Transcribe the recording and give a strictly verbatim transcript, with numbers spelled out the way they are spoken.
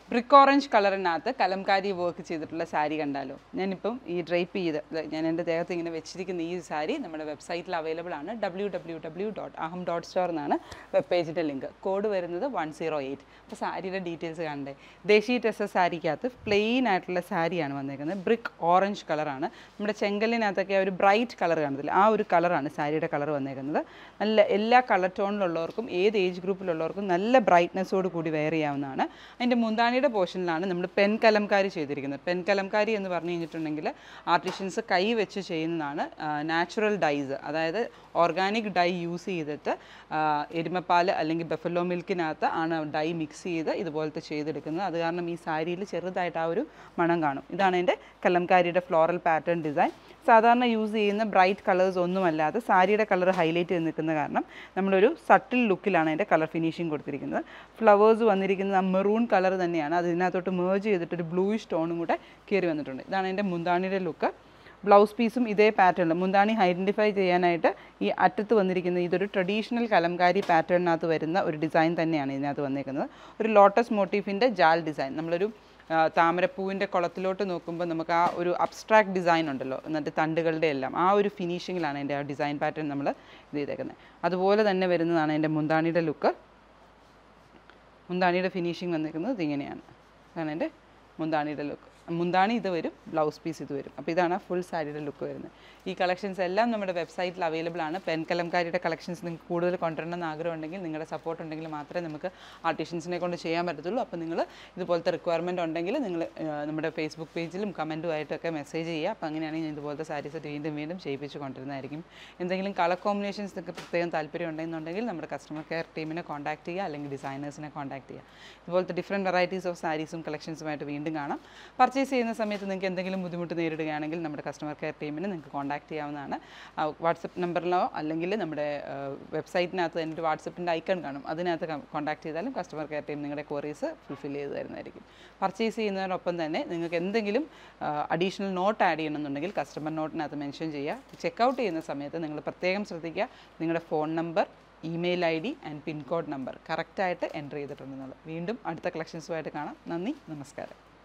Brick orange കളറിനകത്ത് kalamkari work ചെയ്തിട്ടുള്ള സാരി കണ്ടാലോ. ഞാനിപ്പം ഈ ഡ്രൈപ്പ് ചെയ്ത് ഞാൻ എൻ്റെ ദേഹത്ത് ഇങ്ങനെ വെച്ചിരിക്കുന്ന ഈ സാരി നമ്മുടെ വെബ്സൈറ്റിൽ അവൈലബിൾ ആണ്. W W W dot Aham dot store എന്നാണ് വെബ് പേജിൻ്റെ ലിങ്ക്. കോഡ് വരുന്നത് വൺ സീറോ എയ്റ്റ്. അപ്പോൾ സാരിയുടെ ഡീറ്റെയിൽസ് കാണണ്ടേ. ദേശി ടെസ സാരിക്കകത്ത് പ്ലെയിൻ ആയിട്ടുള്ള സാരിയാണ് വന്നേക്കുന്നത്. ബ്രിക്ക് ഓറഞ്ച് കളറാണ്. നമ്മുടെ ചെങ്കലിനകത്തൊക്കെ ഒരു ബ്രൈറ്റ് കളർ കാണത്തില്ല, ആ ഒരു കളറാണ് സാരിയുടെ കളർ വന്നേക്കുന്നത്. നല്ല എല്ലാ കളർ ടോണിലുള്ളവർക്കും ഏത് ഏജ് ഗ്രൂപ്പിലുള്ളവർക്കും നല്ല ബ്രൈറ്റ്നെസ്സോട് കൂടി വെയർ ചെയ്യാവുന്നതാണ്. അതിൻ്റെ മുന്താണി പോർഷനിലാണ് നമ്മൾ പെൻ കലംകാരി ചെയ്തിരിക്കുന്നത്. പെൻ കലംകാരി എന്ന് പറഞ്ഞു കഴിഞ്ഞിട്ടുണ്ടെങ്കിൽ ആർട്ടിഷ്യൻസ് കൈ വെച്ച് ചെയ്യുന്നതാണ്. നാച്ചുറൽ ഡൈസ്, അതായത് ഓർഗാനിക് ഡൈ യൂസ് ചെയ്തിട്ട് എരുമപ്പാൽ അല്ലെങ്കിൽ ബഫലോ മിൽക്കിനകത്ത് ആണ് ഡൈ മിക്സ് ചെയ്ത് ഇതുപോലത്തെ ചെയ്തെടുക്കുന്നത്. അത് കാരണം ഈ സാരിയിൽ ചെറുതായിട്ട് ആ ഒരു മണം കാണും. ഇതാണ് എൻ്റെ കലംകാരിയുടെ ഫ്ലോറൽ പാറ്റേൺ ഡിസൈൻ. സാധാരണ യൂസ് ചെയ്യുന്ന ബ്രൈറ്റ് കളേഴ്സ് ഒന്നുമല്ലാതെ സാരിയുടെ കളർ ഹൈലൈറ്റ് ചെയ്ത് നിൽക്കുന്ന കാരണം നമ്മളൊരു സട്ടിൽ ലുക്കിലാണ് അതിൻ്റെ കളർ ഫിനിഷിങ് കൊടുത്തിരിക്കുന്നത്. ഫ്ലവേഴ്സ് വന്നിരിക്കുന്നത് ആ മെറൂൺ കളർ തന്നെയാണ്. അത് ഇതിനകത്തോട്ട് മേർജ് ചെയ്തിട്ടൊരു ബ്ലൂയിഷ് ടോണും കൂടെ കയറി വന്നിട്ടുണ്ട്. ഇതാണ് എൻ്റെ മുന്താണിയുടെ ലുക്ക്. ബ്ലൗസ് പീസും ഇതേ പാറ്റേൺ. മുന്താണി ഐഡൻറ്റിഫൈ ചെയ്യാനായിട്ട് ഈ അറ്റത്ത് വന്നിരിക്കുന്ന ഇതൊരു ട്രഡീഷണൽ കലംകാരി പാറ്റേണിനകത്ത് വരുന്ന ഒരു ഡിസൈൻ തന്നെയാണ് ഇതിനകത്ത് വന്നിരിക്കുന്നത്. ഒരു ലോട്ടസ് മോട്ടീഫിൻ്റെ ജാൽ ഡിസൈൻ. നമ്മളൊരു താമരപ്പൂവിൻ്റെ കുളത്തിലോട്ട് നോക്കുമ്പോൾ നമുക്ക് ആ ഒരു അബ്സ്ട്രാക്ട് ഡിസൈൻ ഉണ്ടല്ലോ, എന്നിട്ട് തണ്ടുകളുടെ എല്ലാം ആ ഒരു ഫിനിഷിങ്ങിലാണ് എൻ്റെ ആ ഡിസൈൻ പാറ്റേൺ നമ്മൾ ഇത് ചെയ്തേക്കുന്നത്. അതുപോലെ തന്നെ വരുന്നതാണ് എൻ്റെ മുന്താണിയുടെ ലുക്ക്. മുന്താണിയുടെ ഫിനിഷിങ് വന്നിരിക്കുന്നത് ഇതിങ്ങനെയാണ്. അതാണ് എൻ്റെ മുന്താണിയുടെ ലുക്ക്. മുന്താണി ഇത് വരും, ബ്ലൗസ് പീസ് ഇത് വരും. അപ്പോൾ ഇതാണ് ഫുൾ സാരിയുടെ ലുക്ക് വരുന്നത്. ഈ കളക്ഷൻസ് എല്ലാം നമ്മുടെ വെബ്സൈറ്റിൽ അവൈലബിൾ ആണ്. പെൻ കലംകാരിയുടെ കളക്ഷൻസ് നിങ്ങൾക്ക് കൂടുതൽ കൊണ്ടുവരണമെന്ന് ആഗ്രഹം ഉണ്ടെങ്കിൽ, നിങ്ങളുടെ സപ്പോർട്ട് ഉണ്ടെങ്കിൽ മാത്രമേ നമുക്ക് ആർട്ടിഷ്യൻസിനെ കൊണ്ട് ചെയ്യാൻ പറ്റത്തുള്ളൂ. അപ്പോൾ നിങ്ങൾ ഇതുപോലത്തെ റിക്വയർമെൻറ്റ് ഉണ്ടെങ്കിൽ നിങ്ങൾ നമ്മുടെ ഫേസ്ബുക്ക് പേജിലും കമൻറ്റുമായിട്ടൊക്കെ മെസ്സേജ് ചെയ്യുക. അപ്പോൾ അങ്ങനെയാണെങ്കിൽ ഇതുപോലത്തെ സാരീസ് വീണ്ടും വീണ്ടും ചെയ്യിപ്പിച്ച് കൊണ്ടുവരുന്നതായിരിക്കും. എന്തെങ്കിലും കളർ കോമ്പിനേഷൻസ് നിങ്ങൾക്ക് പ്രത്യേകം താല്പര്യം ഉണ്ടെന്നുണ്ടെങ്കിൽ നമ്മുടെ കസ്റ്റമർ കെയർ ടീമിനെ കോൺടാക്ട് ചെയ്യുക, അല്ലെങ്കിൽ ഡിസൈനേഴ്സിനെ കോൺടാക്ട് ചെയ്യുക. ഇതുപോലത്തെ ഡിഫറെൻറ്റ് വെറൈറ്റീസ് ഓഫ് സാരീസും കളക്ഷൻസുമായിട്ട് വീണ്ടും കാണാം. പർച്ചേസ് ചെയ്യുന്ന സമയത്ത് നിങ്ങൾക്ക് എന്തെങ്കിലും ബുദ്ധിമുട്ട് നേരിടുകയാണെങ്കിൽ നമ്മുടെ കസ്റ്റമർ കെയർ ടീമിനെ നിങ്ങൾക്ക് കോൺടാക്ട് ചെയ്യാവുന്നതാണ്. വാട്സപ്പ് നമ്പറിലോ അല്ലെങ്കിൽ നമ്മുടെ വെബ്സൈറ്റിനകത്ത് എൻ്റെ വാട്സപ്പിൻ്റെ ഐക്കൺ കാണും, അതിനകത്ത് കോൺടാക്ട് ചെയ്താലും കസ്റ്റമർ കെയർ ടീം നിങ്ങളുടെ ക്വറീസ് ഫുൾഫിൽ ചെയ്ത് തരുന്നതായിരിക്കും. പർച്ചേസ് ചെയ്യുന്നതിനൊപ്പം തന്നെ നിങ്ങൾക്ക് എന്തെങ്കിലും അഡീഷണൽ നോട്ട് ആഡ് ചെയ്യണമെന്നുണ്ടെങ്കിൽ കസ്റ്റമർ നോട്ടിനകത്ത് മെൻഷൻ ചെയ്യുക. ചെക്കൗട്ട് ചെയ്യുന്ന സമയത്ത് നിങ്ങൾ പ്രത്യേകം ശ്രദ്ധിക്കുക, നിങ്ങളുടെ phone number, email I D and pincode number കറക്റ്റായിട്ട് എൻ്റർ ചെയ്തിട്ടുണ്ടെന്നുള്ളത്. വീണ്ടും അടുത്ത കളക്ഷൻസുമായിട്ട് കാണാം. നന്ദി, നമസ്കാരം.